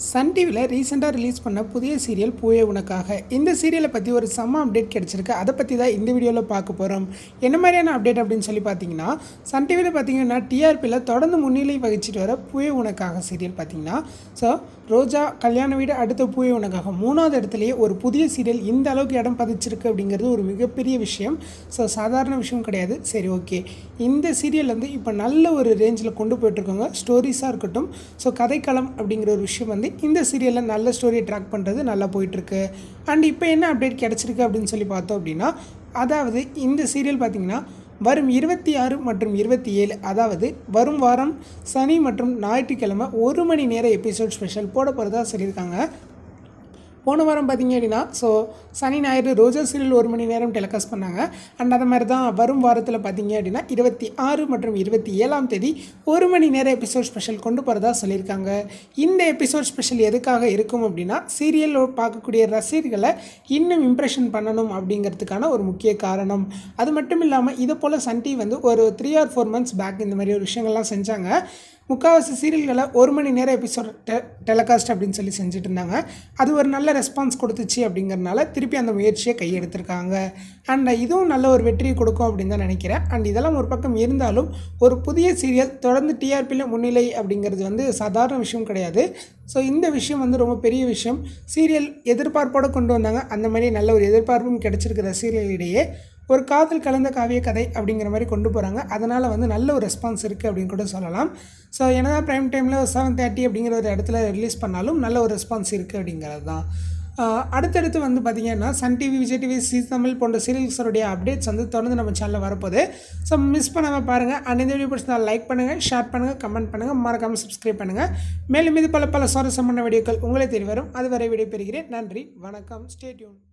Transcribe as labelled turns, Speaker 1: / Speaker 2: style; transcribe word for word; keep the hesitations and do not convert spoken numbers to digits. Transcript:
Speaker 1: Sun டிவியில் ரீசெண்டாக release பண்ண புதிய சீரியல் பூவே உனக்காக. இந்த சீரியலை பற்றி ஒரு செம்ம அப்டேட் கிடச்சிருக்கு. அதை பற்றி தான் இந்த வீடியோவில் பார்க்க போகிறோம். என்ன மாதிரியான அப்டேட் அப்படின்னு சொல்லி பார்த்தீங்கன்னா, சன் டிவியில் பார்த்தீங்கன்னா டிஆர்பியில் தொடர்ந்து முன்னிலை வகிச்சிட்டு வர பூவே உனக்காக சீரியல் பார்த்தீங்கன்னா, ஸோ ரோஜா கல்யாண வீடு அடுத்த பூவே உனக்காக மூணாவது இடத்துலையே ஒரு புதிய சீரியல் இந்த அளவுக்கு இடம் பதிச்சிருக்கு அப்படிங்கிறது ஒரு மிகப்பெரிய விஷயம். ஸோ சாதாரண விஷயம் கிடையாது. சரி, ஓகே, இந்த சீரியல் வந்து இப்போ நல்ல ஒரு ரேஞ்சில் கொண்டு போயிட்டுருக்காங்க. ஸ்டோரிஸாக இருக்கட்டும், ஸோ கதைக்களம் அப்படிங்கிற ஒரு விஷயம் வந்து இந்த சீரியலில் நல்ல ஸ்டோரியை ட்ராக் பண்ணுறது நல்லா போயிட்டுருக்கு. அண்ட் இப்போ என்ன அப்டேட் கிடச்சிருக்கு அப்படின்னு சொல்லி பார்த்தோம் அப்படின்னா, அதாவது இந்த சீரியல் பார்த்திங்கன்னா வரும் இருபத்தி ஆறு மற்றும் இருபத்தி ஏழு அதாவது வரும் வாரம் சனி மற்றும் ஞாயிற்றுக்கிழமை ஒரு மணி நேர எபிசோட் ஸ்பெஷல் போட போகிறதா சொல்லியிருக்காங்க. போன வாரம் பார்த்திங்க அப்படின்னா, ஸோ சனி ஞாயிறு ரோஜா சீரியல் ஒரு மணி நேரம் டெலிகாஸ்ட் பண்ணாங்க. அண்ட் அது மாதிரி தான் வரும் வாரத்தில் பார்த்திங்க அப்படின்னா இருபத்தி ஆறு மற்றும் இருபத்தி ஏழாம் தேதி ஒரு மணி நேர எபிசோட் ஸ்பெஷல் கொண்டு போகிறதா சொல்லியிருக்காங்க. இந்த எபிசோட் ஸ்பெஷல் எதுக்காக இருக்கும் அப்படின்னா, சீரியல் பார்க்கக்கூடிய ரசிகர்களை இன்னும் இம்ப்ரெஷன் பண்ணணும் அப்படிங்கிறதுக்கான ஒரு முக்கிய காரணம். அது மட்டும் இல்லாமல் இதை போல் சன் டிவி வந்து ஒரு three or four months back இந்த மாதிரி ஒரு விஷயங்கள்லாம் செஞ்சாங்க. முக்கால்வாசி சீரியல்களை ஒரு மணி நேரம் எபிசோட் டெ டெலிகாஸ்ட் அப்படின்னு சொல்லி செஞ்சுட்டு இருந்தாங்க. அது ஒரு நல்ல ரெஸ்பான்ஸ் கொடுத்துச்சு அப்படிங்கிறனால திருப்பி அந்த முயற்சியை கையெடுத்திருக்காங்க. அண்ட் இதுவும் நல்ல ஒரு வெற்றியை கொடுக்கும் அப்படின்னு தான் நினைக்கிறேன். அண்ட் இதெல்லாம் ஒரு பக்கம் இருந்தாலும் ஒரு புதிய சீரியல் தொடர்ந்து டிஆர்பியில் முன்னிலை அப்படிங்கிறது வந்து சாதாரண விஷயம் கிடையாது. ஸோ இந்த விஷயம் வந்து ரொம்ப பெரிய விஷயம். சீரியல் எதிர்பார்ப்போடு கொண்டு வந்தாங்க. அந்த மாதிரி நல்ல ஒரு எதிர்பார்ப்பும் கிடைச்சிருக்கிற சீரியலிடையே ஒரு காதல் கலந்த காவிய கதை அப்படிங்கிற மாதிரி கொண்டு போகிறாங்க. அதனால் வந்து நல்ல ஒரு ரெஸ்பான்ஸ் இருக்குது அப்படின்னு கூட சொல்லலாம். ஸோ என்னதான் ப்ரைம் டைமில் செவன் தேர்ட்டி அப்படிங்கிற ஒரு இடத்துல ரிலீஸ் பண்ணாலும் நல்ல ஒரு ரெஸ்பான்ஸ் இருக்குது அப்படிங்கிறது தான். அடுத்தடுத்து வந்து பார்த்திங்கன்னா Sun TV, Vijay TV, Zee Tamil போன்ற சீரியல்ஸோடைய அப்டேட்ஸ் வந்து தொடர்ந்து நம்ம சேனலில் வரப்போகுது. ஸோ மிஸ் பண்ணாமல் பாருங்கள். அண்ட் இந்த வீடியோ பிடிச்சா லைக் பண்ணுங்கள், ஷேர் பண்ணுங்கள், கமெண்ட் பண்ணுங்கள், மறக்காமல் சப்ஸ்கிரைப் பண்ணுங்கள். மேலும் இது பல பல சுவாரஸ்யமான வீடியோக்கள் உங்களை தேடி வரும். அதுவரை விடைபெறுகிறேன். நன்றி, வணக்கம், ஸ்டே டியூன்.